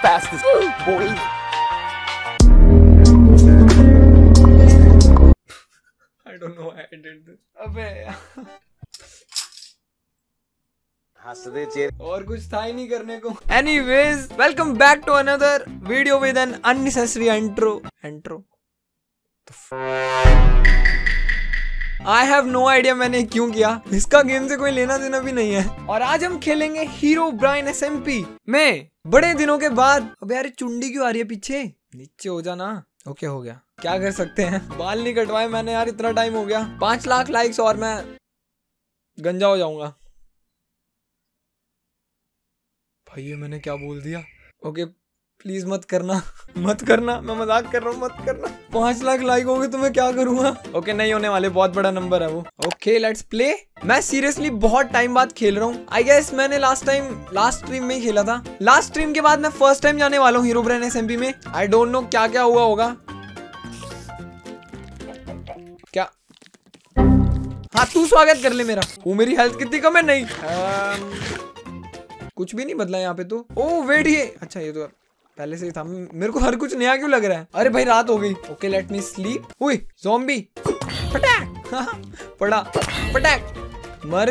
fastest, boy. I don't know why I did this. अबे और कुछ था ही नहीं करने को। Anyways, welcome back to another video with an unnecessary intro. I have no idea मैंने क्यों किया, इसका गेम से कोई लेना देना भी नहीं है। और आज हम खेलेंगे हीरोब्राइन SMP में बड़े दिनों के बाद। अब यार चुंडी क्यों आ रही है पीछे? नीचे हो जाना। ओके हो गया, क्या कर सकते हैं। बाल नहीं कटवाए मैंने यार, इतना टाइम हो गया। 5 लाख लाइक्स और मैं गंजा हो जाऊंगा। भाई ये मैंने क्या बोल दिया? ओके प्लीज मत करना मैं मजाक कर रहा हूँ, मत करना। 5 लाख लाइक हो गए तो मैं क्या करूंगा? ओके नहीं होने वाले, बहुत बड़ा नंबर है वो। Okay let's play. मैं सीरियसली बहुत टाइम बाद खेल रहा हूँ। आई गेस मैंने लास्ट स्ट्रीम में ही खेला था। लास्ट स्ट्रीम के बाद मैं फर्स्ट टाइम जाने वाला हूँ हीरोब्राइन SMP में। आई डोंट नो क्या क्या हुआ होगा। क्या? हाँ तू स्वागत कर ले मेरा। वो मेरी हेल्थ कितनी कम है? नहीं कुछ भी नहीं बदला यहाँ पे तो। ओ वेट, ये अच्छा ये तो पहले से ही था। मेरे को हर कुछ नया क्यों लग रहा है? अरे भाई रात हो गई। Okay let me sleep. ओए ज़ॉम्बी पटाक पड़ा पटाक मर।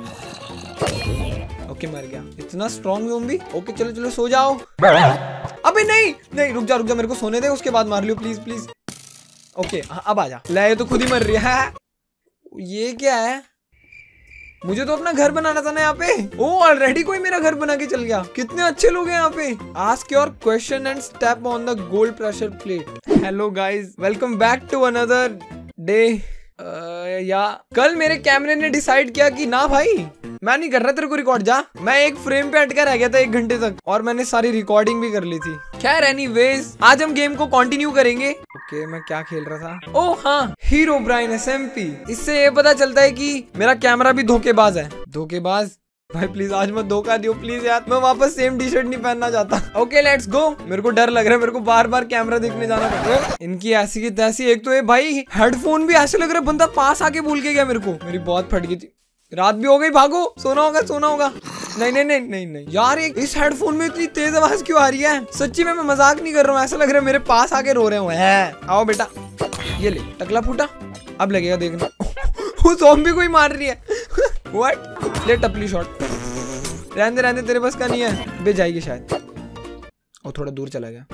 ओके मर गया। इतना स्ट्रॉन्ग ज़ॉम्बी। ओके चलो चलो सो जाओ। अबे नहीं नहीं रुक जा मेरे को सोने दे, उसके बाद मार लियो प्लीज प्लीज। ओके अब आ जा। ले तो खुद ही मर रही है। ये क्या है? मुझे तो अपना घर बनाना था ना यहाँ पे। ओ ऑलरेडी कोई मेरा घर बना के चल गया। कितने अच्छे लोग हैं यहाँ पे। Ask your question and step on the gold pressure plate. Hello guys, welcome back to another day. या कल मेरे कैमरे ने डिसाइड किया कि ना भाई मैं नहीं कर रहा तेरे को रिकॉर्ड, जा। मैं एक फ्रेम पे अटका रह गया था 1 घंटे तक और मैंने सारी रिकॉर्डिंग भी कर ली थी। खैर एनीवेज आज हम गेम को कंटिन्यू करेंगे। ओके मैं क्या खेल रहा था? ओ हाँ हीरोब्राइन SMP। इससे ये पता चलता है कि मेरा कैमरा भी धोखेबाज है। धोखेबाज भाई प्लीज आज मत धोखा दियो प्लीज यार। मैं वापस सेम टी शर्ट नहीं पहनना चाहता। Okay let's go. मेरे को डर लग रहा है, मेरे को बार बार कैमरा देखने जाना पड़ रहा है। इनकी ऐसी की तैसी। एक तो ये भाई हेडफोन भी ऐसे लग रहा है बंदा पास आके बोल के गया मेरे को। मेरी बहुत फट गई थी। रात भी हो गई, भागो सोना होगा। नहीं नहीं नहीं नहीं नहीं यार, इस हेडफोन में इतनी तेज आवाज क्यों आ रही है? सच्ची में मैं मजाक नहीं कर रहा हूँ। ऐसा लग रहा है मेरे पास आके रो रहे हो। आओ बेटा, ये ले टकला फूटा। अब लगेगा देखना। वो ज़ॉम्बी को ही मार रही है। व्हाट? ले टपली शॉट। रहने दे तेरे पास का नहीं है। बे जाएगी शायद। और थोड़ा दूर चला गया।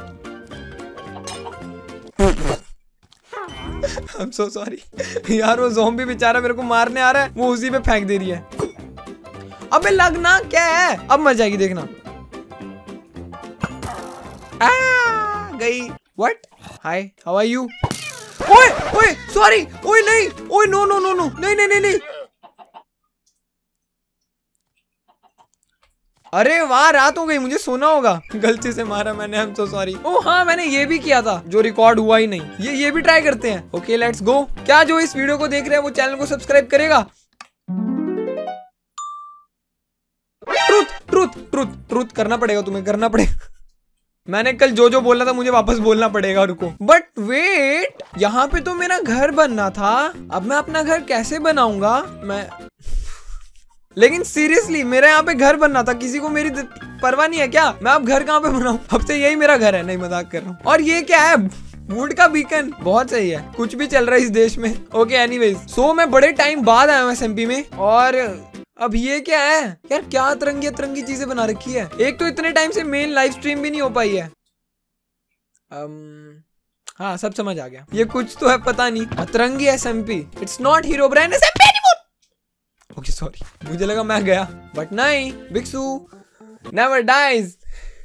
I'm so sorry यार, वो ज़ॉम्बी बेचारा मेरे को मारने आ रहा है, वो उसी पे फेंक दे रही है। अबे लगना क्या है? अब मर जाएगी देखना। गई। What? Hi, how are you? ओए ओए सॉरी। ओए नहीं, ओए नो नो नो नो नहीं नहीं नहीं नहीं। अरे वाह रात हो गई, मुझे सोना होगा। गलती से मारा मैंने, I'm so sorry। ओ हाँ मैंने ये भी किया था जो रिकॉर्ड हुआ ही नहीं। ये भी ट्राई करते हैं। Okay let's go. क्या जो इस वीडियो को देख रहे हैं वो चैनल को सब्सक्राइब करेगा? ट्रूथ करना पड़ेगा तुम्हें, करना पड़ेगा। मैंने कल जो बोलना था मुझे वापस बोलना पड़ेगा, रुको। बट वेट, यहाँ पे तो मेरा घर बनना था। अब मैं अपना घर कैसे बनाऊंगा मैं? लेकिन सीरियसली मेरा यहाँ पे घर बनना था, किसी को मेरी परवाह नहीं है क्या? मैं अब घर कहाँ पे बनाऊं? अब से यही मेरा घर है। नहीं मजाक कर रहा हूँ। और ये क्या है? वुड का बीकन। बहुत सही है, कुछ भी चल रहा है इस देश में। ओके एनीवेज, सो मैं बड़े टाइम बाद आया हूँ SMP में। और अब ये क्या है यार? क्या अतरंगी चीजें बना रखी है। एक तो इतने टाइम से मेन लाइव स्ट्रीम भी नहीं हो पाई है। हाँ सब समझ आ गया। ये कुछ तो है पता नहीं। Atrangi SMP। It's not Herobrine SMP anymore. Okay sorry, मुझे लगा मैं गया, बट नहीं। बिक्सू नेवर डाइज।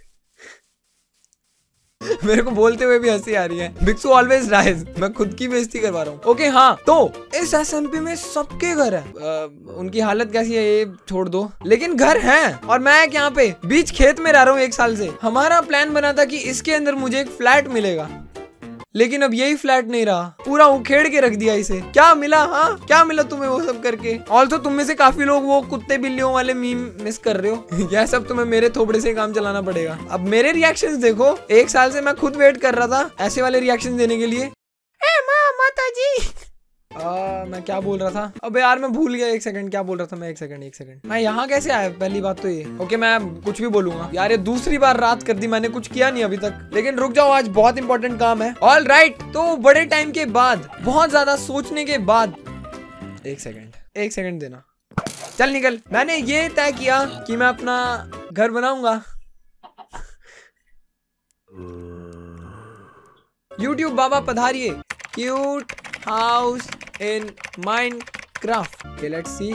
मेरे को बोलते हुए भी हंसी आ रही है। बिक्सू ऑलवेज डाइज। मैं खुद की बेइज्जती करवा रहा हूँ। ओके हाँ, तो इस SMP में सबके घर है। उनकी हालत कैसी है ये छोड़ दो, लेकिन घर है। और मैं यहाँ पे बीच खेत में रह रहा हूँ 1 साल से। हमारा प्लान बना था कि इसके अंदर मुझे एक फ्लैट मिलेगा, लेकिन अब यही फ्लैट नहीं रहा, पूरा उखेड़ के रख दिया इसे। क्या मिला? हाँ क्या मिला तुम्हें वो सब करके? ऑल्सो तुम में से काफी लोग वो कुत्ते बिल्लियों वाले मीम मिस कर रहे हो। यह सब तुम्हें मेरे थोबड़े से काम चलाना पड़ेगा। अब मेरे रिएक्शंस देखो। 1 साल से मैं खुद वेट कर रहा था ऐसे वाले रिएक्शन देने के लिए। ए माँ माता जी। मैं क्या बोल रहा था? अबे यार मैं भूल गया। एक सेकंड, क्या बोल रहा था मैं? एक सेकंड मैं यहाँ कैसे आया? पहली बात तो ये। ओके मैं कुछ भी बोलूंगा यार, ये दूसरी बार रात कर दी मैंने, कुछ किया नहीं अभी तक। लेकिन रुक जाओ, आज बहुत इंपॉर्टेंट काम है। ऑल राइट, तो बड़े टाइम के बाद, बहुत ज्यादा सोचने के बाद, एक सेकंड देना। चल निकल। मैंने ये तय किया कि मैं अपना घर बनाऊंगा। YouTube बाबा पधारिए। Cute house in Minecraft. Okay let's see.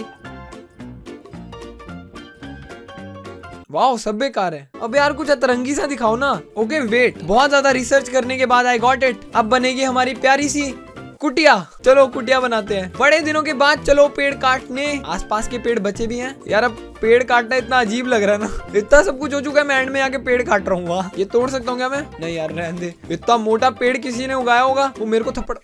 Wow सब बेकार है। अब यार कुछ अतरंगी सा दिखाओ ना। ओके वेट, बहुत ज्यादा रिसर्च करने के बाद आई गॉट इट। अब बनेगी हमारी प्यारी सी कुटिया। चलो कुटिया बनाते हैं बड़े दिनों के बाद। चलो पेड़ काटने, आसपास के पेड़ बचे भी हैं यार। अब पेड़ काटना इतना अजीब लग रहा है ना, इतना सब कुछ हो चुका है, मैं एंड में आके पेड़ काट रहा हूँ। वाह, ये तोड़ सकता हूँ क्या मैं? नहीं यार रहने दे। इतना मोटा पेड़ किसी ने उगाया होगा, वो मेरे को थप्पड़।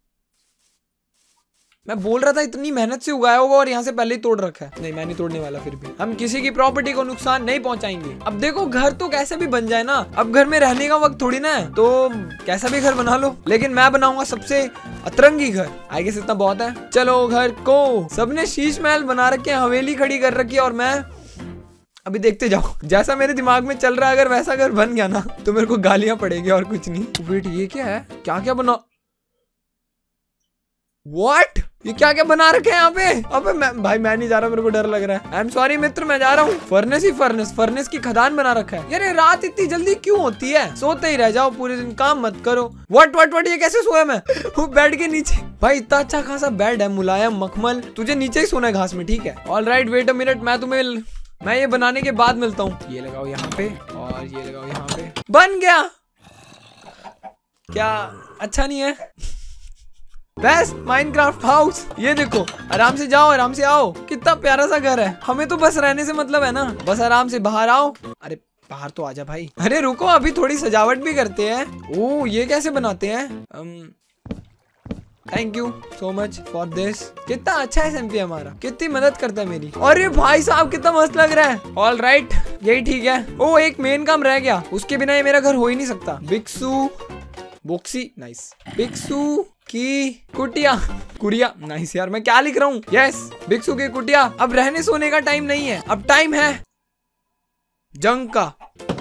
मैं बोल रहा था इतनी मेहनत से उगाया होगा और यहाँ से पहले ही तोड़ रखा है। नहीं मैं नहीं तोड़ने वाला। फिर भी हम किसी की प्रॉपर्टी को नुकसान नहीं पहुंचाएंगे। अब देखो घर तो कैसे भी बन जाए ना, अब घर में रहने का वक्त थोड़ी ना है, तो कैसा भी घर बना लो। लेकिन मैं बनाऊंगा सबसे अतरंगी घर। आई गेस इतना बहुत है। चलो घर को, सबने शीश महल बना रखे, हवेली खड़ी कर रखी है, और मैं अभी देखते जाओ जैसा मेरे दिमाग में चल रहा है। अगर वैसा घर बन गया ना तो मेरे को गालियां पड़ेगी और कुछ नहीं। वेट ये क्या है? क्या क्या बना? What? ये क्या क्या बना रखे हैं यहाँ पे? अबे भाई मैं नहीं जा रहा, मेरे को डर लग रहा है। आई एम सॉरी मित्र, मैं जा रहा हूँ। फर्नेस की खदान बना रखा है। यार रात इतनी जल्दी क्यों होती है? सोते ही रह जाओ पूरे दिन, काम मत करो। व्हाट ये कैसे सोया मैं? वो बेड के नीचे। भाई इतना अच्छा खासा बेड है, मुलायम मखमल। तुझे नीचे ही सोना है घास में, ठीक है? All right wait a minute, मैं ये बनाने के बाद मिलता हूँ। ये लगाओ यहाँ पे और ये लगाओ यहाँ पे। बन गया। क्या अच्छा नहीं है? Best Minecraft house. ये देखो, आराम से जाओ, आराम से आओ। कितना प्यारा सा घर है। हमें तो बस रहने से मतलब है ना, बस आराम से बाहर आओ। अरे बाहर तो आजा भाई। अरे रुको, अभी थोड़ी सजावट भी करते हैं। ओह ये कैसे बनाते हैं? Thank you so much for this. कितना अच्छा है SMP हमारा, कितनी मदद करता है मेरी। अरे भाई साहब कितना मस्त लग रहा है। ऑल राइट यही ठीक है। ओ एक मेन काम रह गया, उसके बिना ये मेरा घर हो ही नहीं सकता। बिक्सू बोक्सी, नाइस। बिक्सू की कुटिया नाइस। यार मैं क्या लिख रहा हूँ? यस बिक्सू की कुटिया। अब रहने सोने का टाइम नहीं है, अब टाइम है जंग का।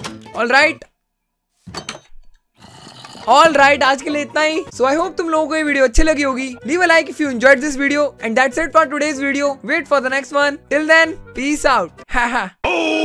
ऑल राइट आज के लिए इतना ही। सो आई होप तुम लोगों को ये वीडियो अच्छी लगी होगी। Leave a like if you enjoyed this video and that's it for today's video. Wait for the next one. Till then peace out.